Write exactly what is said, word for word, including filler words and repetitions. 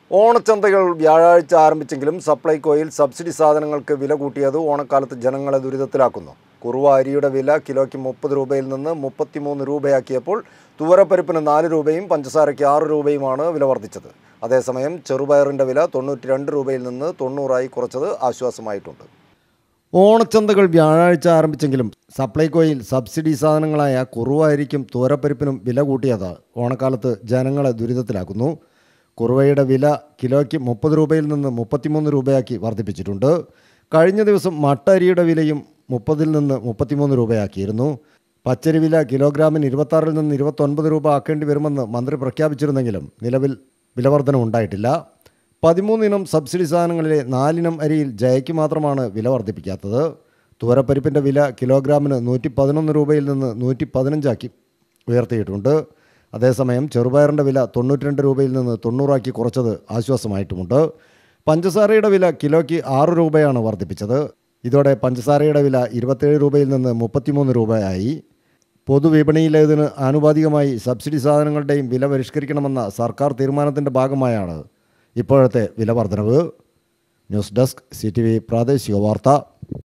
ഓണച്ചന്തകൾ വ്യാഴാഴ്ച ആരംഭിച്ചെങ്കിലും സപ്ലൈകോയിൽ സബ്സിഡി സാധനങ്ങൾക്ക് വില കൂട്ടിയത് ഓണക്കാലത്ത് ജനങ്ങളെ ദുരിതത്തിലാക്കുന്നു. കുറുവ അരിയുടെ വില കിലോയ്ക്ക് മുപ്പത് രൂപയിൽ നിന്ന് മുപ്പത്തിമൂന്ന് രൂപയാക്കിയപ്പോൾ തുവരപ്പരിപ്പിന് നാല് രൂപയും പഞ്ചസാരയ്ക്ക് ആറ് രൂപയുമാണ് വില വർദ്ധിച്ചത്. അതേസമയം ചെറുപയറിൻ്റെ വില തൊണ്ണൂറ്റി രണ്ട് രൂപയിൽ നിന്ന് തൊണ്ണൂറായി കുറച്ചത് ആശ്വാസമായിട്ടുണ്ട്. ഓണച്ചന്തകൾ വ്യാഴാഴ്ച ആരംഭിച്ചെങ്കിലും സപ്ലൈകോയിൽ സബ്സിഡി സാധനങ്ങളായ കുറുവ അരിക്കും തുവരപ്പരിപ്പിനും വില കൂട്ടിയത് ഓണക്കാലത്ത് ജനങ്ങളെ ദുരിതത്തിലാക്കുന്നു. കുറുവയുടെ വില കിലോയ്ക്ക് മുപ്പത് രൂപയിൽ നിന്ന് മുപ്പത്തിമൂന്ന് രൂപയാക്കി വർദ്ധിപ്പിച്ചിട്ടുണ്ട്. കഴിഞ്ഞ ദിവസം മട്ട അരിയുടെ വിലയും മുപ്പതിൽ നിന്ന് മുപ്പത്തിമൂന്ന് രൂപയാക്കിയിരുന്നു. പച്ചരി വില കിലോഗ്രാമിന് ഇരുപത്താറിൽ നിന്ന് ഇരുപത്തൊൻപത് രൂപ ആക്കേണ്ടി വരുമെന്ന് മന്ത്രി പ്രഖ്യാപിച്ചിരുന്നെങ്കിലും നിലവിൽ വിലവർധന ഉണ്ടായിട്ടില്ല. പതിമൂന്നിനം സബ്സിഡി സാധനങ്ങളിലെ നാലിനം അരിയിൽ ജയയ്ക്ക് മാത്രമാണ് വില വർദ്ധിപ്പിക്കാത്തത്. തുവരപ്പരിപ്പിൻ്റെ വില കിലോഗ്രാമിന് നൂറ്റി പതിനൊന്ന് രൂപയിൽ നിന്ന് നൂറ്റി പതിനഞ്ചാക്കി ഉയർത്തിയിട്ടുണ്ട്. അതേസമയം ചെറുപയറിൻ്റെ വില തൊണ്ണൂറ്റി രണ്ട് രൂപയിൽ നിന്ന് തൊണ്ണൂറാക്കി കുറച്ചത് ആശ്വാസമായിട്ടുമുണ്ട്. പഞ്ചസാരയുടെ വില കിലോയ്ക്ക് ആറ് രൂപയാണ് വർദ്ധിപ്പിച്ചത്. ഇതോടെ പഞ്ചസാരയുടെ വില ഇരുപത്തേഴ് രൂപയിൽ നിന്ന് മുപ്പത്തിമൂന്ന് രൂപയായി. പൊതുവിപണിയിലേതിന് ആനുപാതികമായി സബ്സിഡി സാധനങ്ങളുടെയും വില പരിഷ്കരിക്കണമെന്ന സർക്കാർ തീരുമാനത്തിൻ്റെ ഭാഗമായാണ് ഇപ്പോഴത്തെ വില വർധനവ്. News desk C T V പ്രാദേശിക വാർത്ത.